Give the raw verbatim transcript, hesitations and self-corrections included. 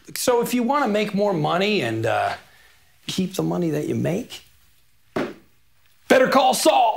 So if you want to make more money and uh, keep the money that you make, better call Saul.